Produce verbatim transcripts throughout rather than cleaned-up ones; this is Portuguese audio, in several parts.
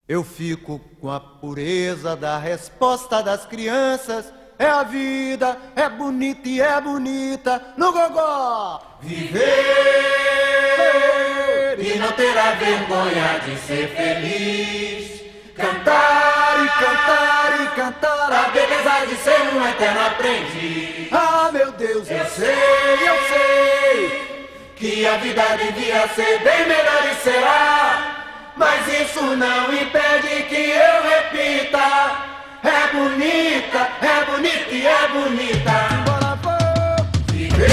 Eu fico com a pureza da resposta das crianças. É a vida, é bonita e é bonita no gogó. Viver e não terá vergonha de ser feliz. Cantar e cantar e cantar a beleza de ser um eterno aprendiz. Ah, meu Deus, eu, eu sei, sei, eu sei que a vida devia ser bem melhor e será. Mas isso não impede que eu repita. É bonita, é bonita e é bonita. Bora, vou viver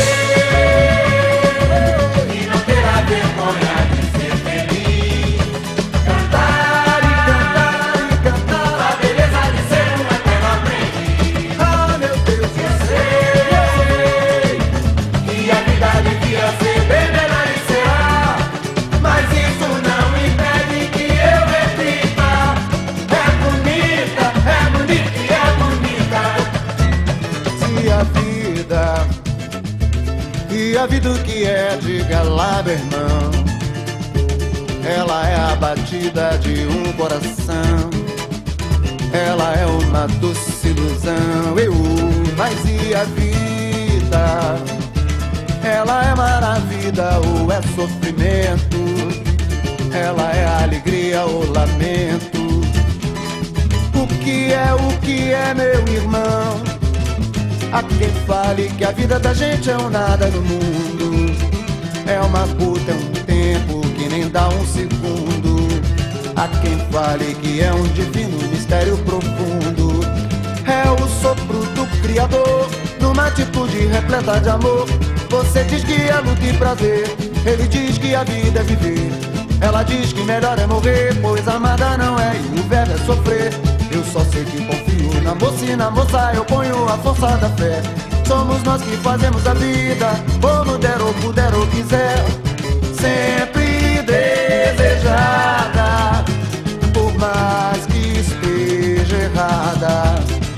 e não terá vergonha de ser feliz. Cantar e cantar e cantar a beleza de ser um eterno aprendiz. Ah, meu Deus, eu sei, eu sei que a vida devia ser bem melhor e será. Mas isso não impede que eu repita. É bonita, é bonita e é bonita. se a vida, e a vida o que é, diga lá, meu irmão. Ela é a batida de um coração. Ela é uma doce ilusão. Eu, mas e a vida? Ela é maravilha ou é sofrimento? Ela é alegria ou lamento? O que é, o que é, meu irmão? Há quem fale que a vida da gente é um nada no mundo. É uma puta, é um tempo que nem dá um segundo. Há quem fale que é um divino mistério profundo. É o sopro do Criador, numa atitude repleta de amor. Você diz que é luta e prazer, ele diz que a vida é viver. Ela diz que melhor é morrer, pois amada não é e o verbo é sofrer. Eu só sei que confio na moça e na moça eu ponho a força da fé. Somos nós que fazemos a vida, como der ou puder ou quiser. Sempre desejada, por mais que esteja errada.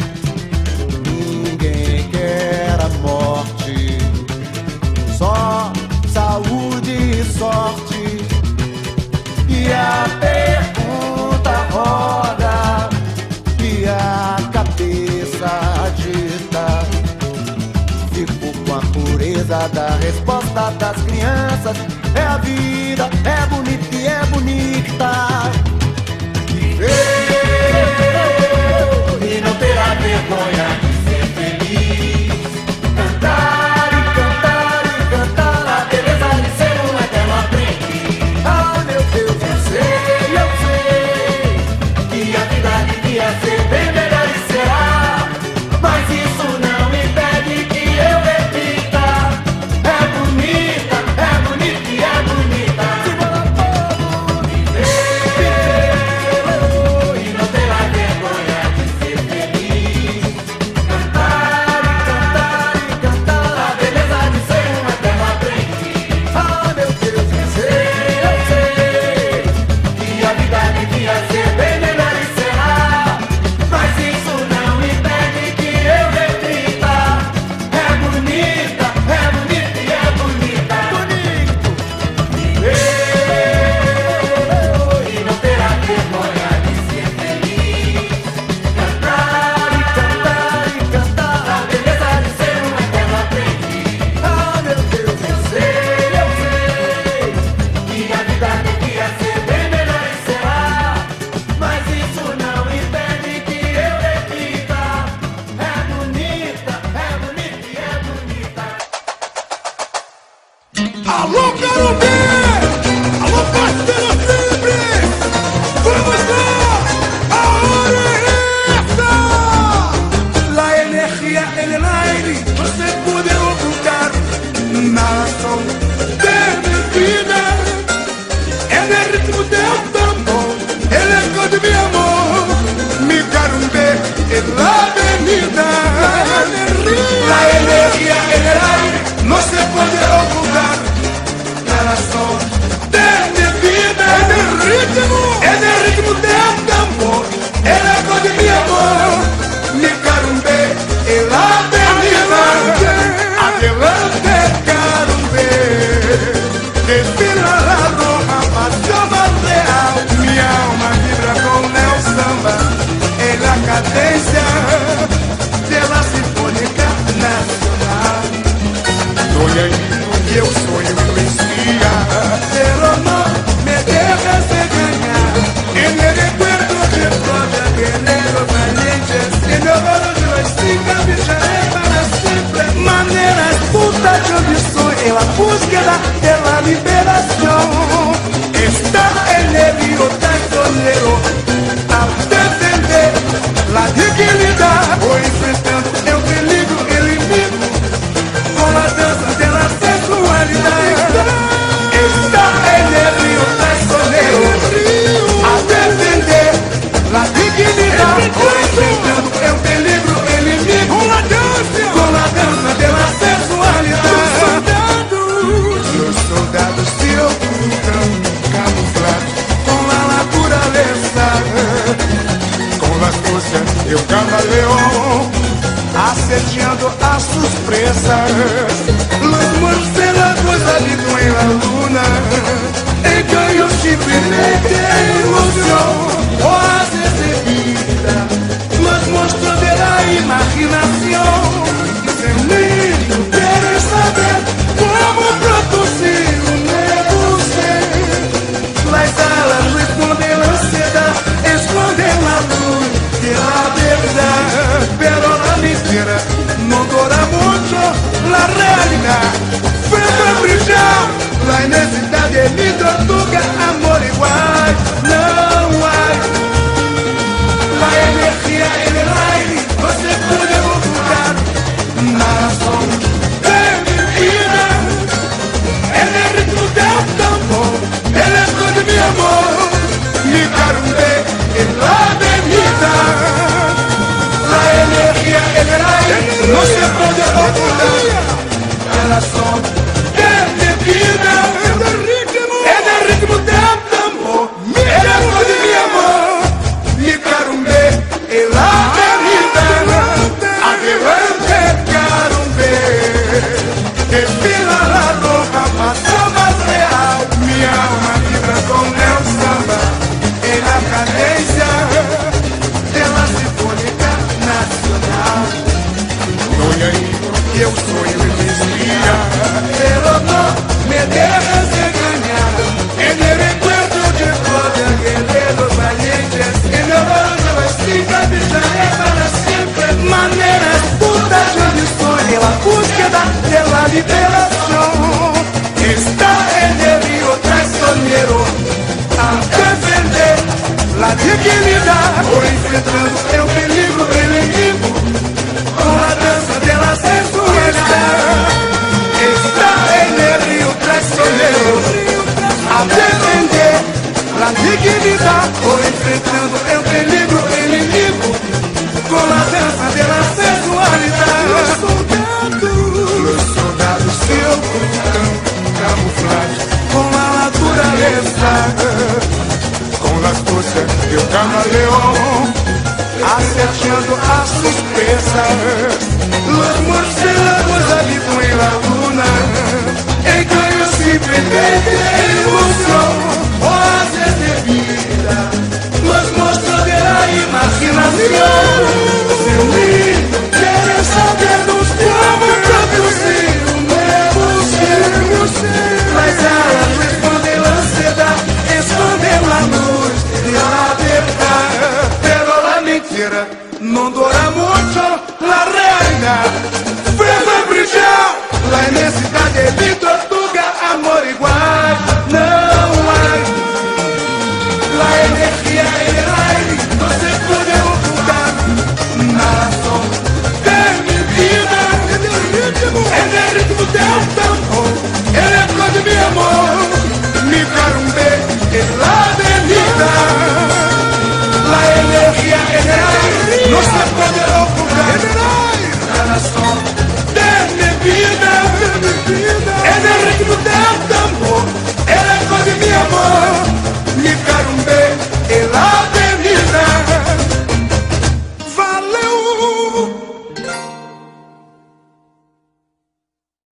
Ninguém quer a morte, só saúde e sorte. E a pergunta roda e a cabeça agita. Fico com a pureza da resposta das crianças. É a vida, é bonita e é bonita. Viver e não terá vergonha de ser feliz. Cantar e cantar e cantar a beleza de ser um eterno aprendiz. Ah, meu Deus, eu sei, eu sei que a vida devia ser bem melhor e será. Mas isso não impede que eu repita. É bonita, é bonita e é bonita. Viver e não terá vergonha de ser feliz. Cantar e cantar e cantar a beleza de ser um eterno aprendiz. Ah, meu Deus, eu sei, eu sei Que a vida devia ser bem melhor e será. Mas isso não impede que eu repita. É bonita, é bonita e é bonita. bonito. Viver e não terá vergonha de ser feliz. Cantar E cantar e cantar a beleza de ser um eterno aprendiz. Ah, meu Deus, eu sei, eu sei Que a vida devia ser bem melhor e será. liberación está en el río traicionero a defender la dignidad. Voy enfrentando el peligro, el inimigo, con la danza de la sensualidad. Está en el río traicionero a defender la dignidad. Voy enfrentando el peligro, el inimigo, con la danza, con la danza de la sensualidad. Los soldados se ocultan, camuflados con la naturaleza, con la astucia y el camaleón, acechando a sus presas. Los murciélagos habitan en la luna, engaños simplemente ilusión, oasis de vida, los monstruos de la imaginación. Dicen, niño, quieres saber cómo producir un nuevo ser. Las alas no esconden la ansiedad, esconden la luz de la verdad. Pero la mentira no dura mucho, la realidad fue para brillar. La necesidad de mi tortuga, amor igual, no hay. La energía en el aire no se puede ocultar. Nação de mi vida, en el ritmo del tambor, el eco de mi amor, mi carumbe en la avenida. La energía en el aire no se puede ocultar. El son de mi vida, en el ritmo del tambor, el eco de mi amor, mi carumbe en la avenida. Adelante, carumbe, desfila la roja más, más real. Mi alma vibra con el samba en la cadencia de la Sinfónica Nacional. Doy ahí que eu sonho y me inspira, pero no me dejas engañar. En el recuerdo de todos guerreros valientes, en el barrio estica brillaré para siempre. Maneras putas de misión de la búsqueda de la liberación. Está en el río traicionero a defender la dignidad. Voy enfrentando el peligro, el enemigo, con la danza de la sensualidad. Está en el río traicionero a defender la dignidad. Voy enfrentando el peligro, el enemigo, con la danza de la sensualidad. Los soldados, los soldados se ocultan, camuflados con la naturaleza, con la astucia y el camaleón, acechando a sus presas. Los murciélagos habitan en la luna, engaños simplemente ilusión, oasis de vida.